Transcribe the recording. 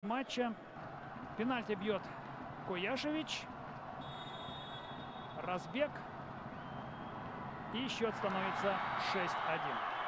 матча. Пенальти бьет Куяшевич. Разбег. И счет становится 6-1.